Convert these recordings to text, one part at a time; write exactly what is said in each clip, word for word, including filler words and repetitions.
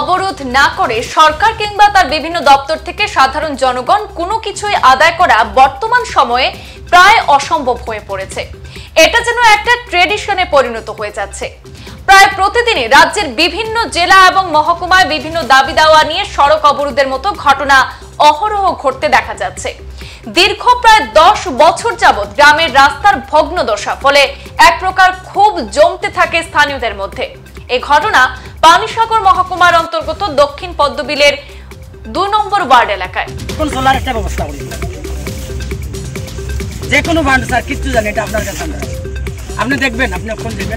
অবরোধ না করে সরকার কিংবা তার বিভিন্ন দপ্তর থেকে সাধারণ জনগণ কোনো কিছুই আদায় করা বর্তমান সময়ে প্রায় অসম্ভব হয়ে পড়েছে। এটা যেন একটা ট্রেডিশনে পরিণত হয়ে যাচ্ছে। প্রায় প্রতিদিনই রাজ্যের বিভিন্ন জেলা এবং মহকুমায় বিভিন্ন দাবি দাওয়া নিয়ে সড়ক অবরোধের মতো ঘটনা অহরহ ঘটতে দেখা যাচ্ছে। দীর্ঘ প্রায় দশ বছর যাবৎ গ্রামের রাস্তার ভগ্নদশা, ফলে এক প্রকার ক্ষোভ জমতে থাকে স্থানীয়দের মধ্যে। এই ঘটনা পানিসাগর মহকুমার অন্তর্গত দক্ষিণ পদ্মবিলের দুই নম্বর ওয়ার্ড এলাকায়। যে কোনো বান্ড স্যার কিচ্ছু জানি এটা আপনার কাছে আপনি দেখবেন, আপনি কোন দেখবেন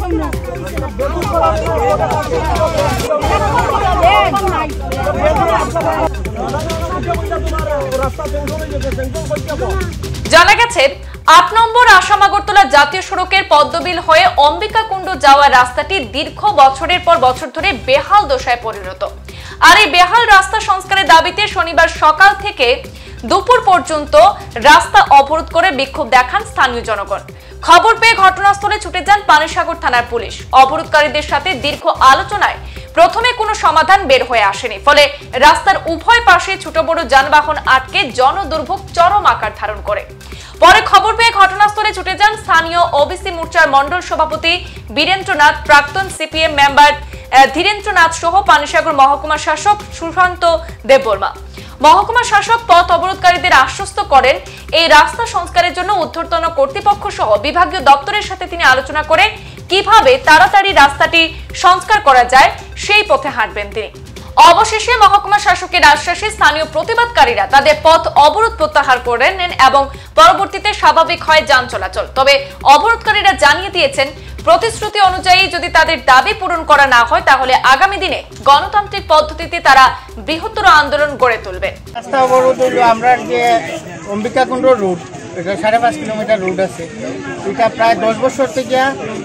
জানা গেছে আট নম্বর আসাম আগরতলা জাতীয় সড়কের পদ্মবিল হয়ে অম্বিকাকুণ্ড যাওয়ার রাস্তাটি দীর্ঘ বছরের পর বছর ধরে বেহাল দশায় পরিণত। আর এই বেহাল রাস্তা সংস্কারের দাবিতে শনিবার সকাল থেকে দুপুর পর্যন্ত রাস্তা অবরোধ করে বিক্ষোভ দেখান স্থানীয় জনগণ। খবর পেয়ে ঘটনাস্থলে ছুটে যান পানিসাগর থানার পুলিশ। অবরোধকারীদের সাথে দীর্ঘ আলোচনায় প্রথমে কোনো সমাধান বের হয়ে আসেনি, ফলে রাস্তার উভয় পাশে ছোট বড় যানবাহন আটকে জনদুর্ভোগ চরম আকার ধারণ করে। পরে খবর পেয়ে ঘটনাস্থলে ছুটে যান স্থানীয় ওবিসি মোর্চার মন্ডল সভাপতি বীরেন্দ্রনাথ, প্রাক্তন সিপিএম মেম্বার ধীরেন্দ্রনাথ সহ পানিসাগর মহকুমা শাসক সুশান্ত দেববর্মা। মহকুমা শাসক পথ অবরোধকারীদের আশ্বস্ত করেন এই রাস্তা সংস্কারের জন্য ঊর্ধ্বতন কর্তৃপক্ষ সহ বিভাগীয় দপ্তরের সাথে তিনি আলোচনা করে কিভাবে তাড়াতাড়ি রাস্তাটি সংস্কার করা যায় সেই পথে হাঁটবেন তিনি। অবশেষে মহকুমা শাসকের আশ্বাসে স্থানীয় প্রতিবাদকারীরা তাদের পথ অবরোধ প্রত্যাহার করে নেন এবং পরবর্তীতে স্বাভাবিক হয় যান চলাচল। তবে অবরোধকারীরা জানিয়ে দিয়েছেন, প্রতিশ্রুতি অনুযায়ী যদি তাদের দাবি পূরণ করা না হয় তাহলে আগামী দিনে গণতান্ত্রিক পদ্ধতিতে তারা বৃহত্তর আন্দোলন গড়ে তুলবে। রাস্তা অবরোধ হলো আমরা যে অম্বিকাকুণ্ড রোড, এটা সাড়ে পাঁচ কিলোমিটার রোড আছে, এটা প্রায় দশ বছর থেকে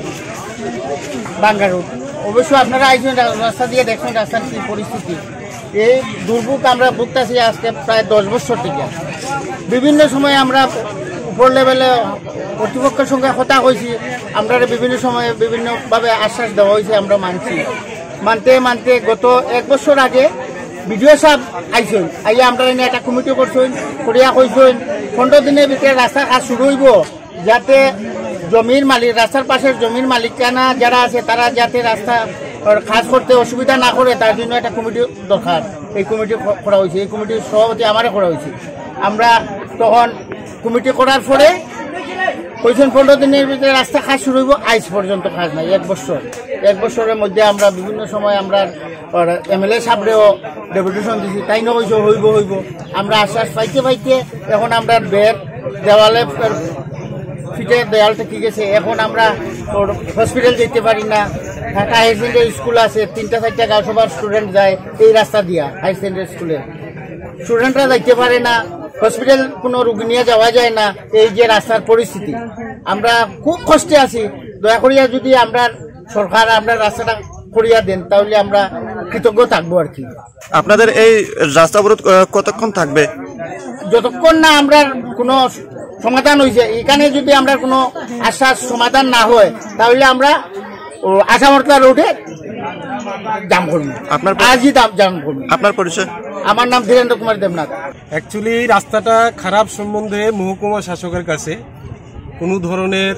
ভাঙ্গা রোড। অবশ্য আপনারা আইসেন রাস্তা দিয়ে দেখছেন রাস্তার কি পরিস্থিতি। এই দুর্ভোগ আমরা ভুগতেছি আজকে প্রায় দশ বছর থেকে। বিভিন্ন সময় আমরা উপর লেভেলে কর্তৃপক্ষের সঙ্গে কথা হয়েছি, আমরা বিভিন্ন সময়ে বিভিন্নভাবে আশ্বাস দেওয়া হয়েছে, আমরা মানছি। মানতে মানতে গত এক বছর আগে বিডিও সাহেব আইসেন, আইয়া আমরা এনে একটা কমিটি করছেন, করিয়া কইছেন পনেরো দিনের ভিতরে রাস্তার কাজ শুরু হইব, যাতে জমির মালিক, রাস্তার পাশের জমির মালিকানা যারা আছে তারা যাতে রাস্তা কাজ করতে অসুবিধা না করে, তার জন্য একটা কমিটি দরকার। এই কমিটি করা হয়েছে, এই কমিটির সভাপতি আমারও করা হয়েছে। আমরা তখন কমিটি করার পরে কইছেন পনেরো দিনের ভিতরে রাস্তা কাজ শুরু হইব, আজ পর্যন্ত কাজ নাই। এক বছর এক বছরের মধ্যে আমরা বিভিন্ন সময় আমরা এম এল এ সাহেবরেও ডেপুটেশন দিছি, তাই না কইছে হইব হইব। আমরা আশ্বাস পাইতে পাইতে এখন আমরা বেড দেওয়ালে ফিটে দেয়ালটা ঠিক আছে। এখন আমরা হসপিটাল যেতে পারি না। ঢাকা হায়ার সেকেন্ডারি স্কুল আছে, তিনটা চারটা গাঁও সবার স্টুডেন্ট যায় এই রাস্তা দিয়া। হায়ার সেকেন্ডারি স্কুলে স্টুডেন্টরা যাইতে পারে না, হসপিটাল কোনো রোগী নিয়ে যাওয়া যায় না। এই যে রাস্তার পরিস্থিতি, আমরা খুব কষ্টে আছি। দয়া করিয়া যদি আমরা সরকার আমরা রাস্তাটা করিয়া দেন তাহলে আমরা কৃতজ্ঞ থাকবো আর কি। আপনাদের এই রাস্তা অবরোধ কতক্ষণ থাকবে? যতক্ষণ না আমরা কোনো সমাধান হয়েছে, এখানে যদি আমরা কোনো আশ্বাস সমাধান না হয় তাহলে আমরা আসামরতলা রোডে জাম করবো। আপনার আজই জাম করবো। আপনার পরিচয়? আমার নাম ধীরেন্দ্র কুমার দেবনাথ। অ্যাকচুয়ালি রাস্তাটা খারাপ সম্বন্ধে মহকুমা শাসকের কাছে কোনো ধরনের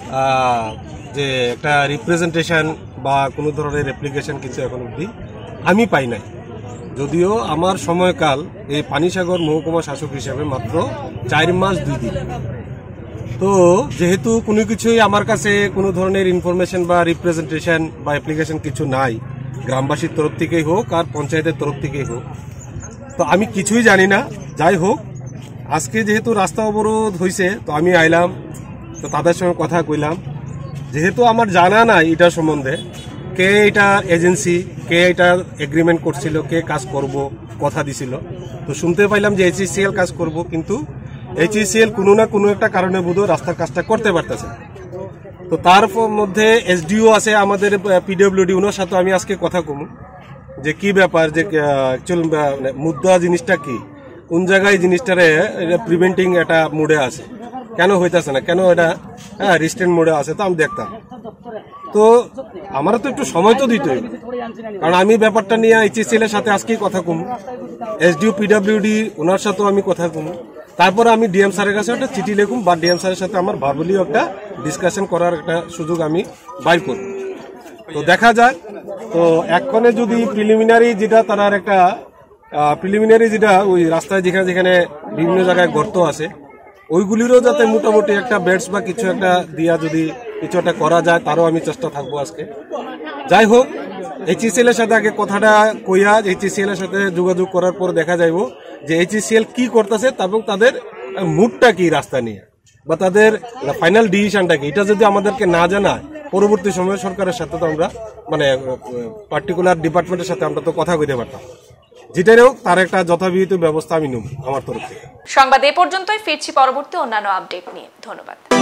যে একটা রিপ্রেজেন্টেশন বা কোনো ধরনের অ্যাপ্লিকেশন কিছু এখন অবধি আমি পাই নাই। যদিও আমার সময়কাল এই পানিসাগর মহকুমা শাসক হিসেবে মাত্র চার মাস দুই দিন। তো যেহেতু কোনো কিছুই আমার কাছে কোনো ধরনের ইনফরমেশন বা রিপ্রেজেন্টেশন বা অ্যাপ্লিকেশন কিছু নাই, গ্রামবাসীর তরফ থেকেই হোক আর পঞ্চায়েতের তরফ থেকেই হোক, তো আমি কিছুই জানি না। যাই হোক, আজকে যেহেতু রাস্তা অবরোধ হয়েছে তো আমি আইলাম, তো তাদের সঙ্গে কথা কইলাম। যেহেতু আমার জানা নাই এটা সম্বন্ধে, কে এটা এজেন্সি, কে এটা এগ্রিমেন্ট করছিল, কে কাজ করব কথা দিছিল, তো শুনতে পাইলাম যে এইচইসিএল কাজ করব, কিন্তু এইচইসিএল কোনো না কোনো একটা কারণে বোধ রাস্তার কাজটা করতে পারতেছে। তো তার মধ্যে এসডিও আছে আমাদের পিডব্লিউডি, ওনার সাথে আমি আজকে কথা কমু যে কি ব্যাপার, যে অ্যাকচুয়াল মুদ্রা জিনিসটা কি, কোন জায়গায় জিনিসটারে প্রিভেন্টিং একটা মোডে আছে, কেন হইতেছে না, কেন এটা হ্যাঁ রিস্ট্রেন্ট মোডে আছে। তো আমি দেখতাম তো আমার তো একটু সময় তো দিতে হবে, কারণ আমি ব্যাপারটা নিয়ে এইচএসএল এর সাথে আজকেই কথা কম, এসডিও পিডব্লিউডি ওনার সাথেও আমি কথা কম, তারপরে আমি ডিএম স্যারের কাছে একটা চিঠি লিখুম বা ডিএম স্যারের সাথে আমার ভার্বালিও একটা ডিসকাশন করার একটা সুযোগ আমি বাইর করব। তো দেখা যায়, তো এক্ষণে যদি প্রিলিমিনারি যেটা তার একটা প্রিলিমিনারি যেটা ওই রাস্তায় যেখানে যেখানে বিভিন্ন জায়গায় গর্ত আছে ওইগুলিরও যাতে মোটামুটি একটা বেডস বা কিছু একটা দিয়া যদি কিছু একটা করা যায় তারও আমি চেষ্টা থাকবো আজকে। যাই হোক, এইচএসএল এর সাথে আগে কথাটা কইয়া এইচএসএল এর সাথে যোগাযোগ করার পর দেখা যাইব যে এইচএসএল কি করতেছে এবং তাদের মুডটা কি রাস্তা নিয়ে বা তাদের ফাইনাল ডিসিশনটা কি, এটা যদি আমাদেরকে না জানায় পরবর্তী সময়ে সরকারের সাথে তো আমরা মানে পার্টিকুলার ডিপার্টমেন্টের সাথে আমরা তো কথা কইতে পারতাম, যেটাই হোক তার একটা যথাবিহিত ব্যবস্থা আমি নেব আমার তরফ থেকে। সংবাদ এ পর্যন্তই, ফিরছি পরবর্তী অন্যান্য আপডেট নিয়ে। ধন্যবাদ।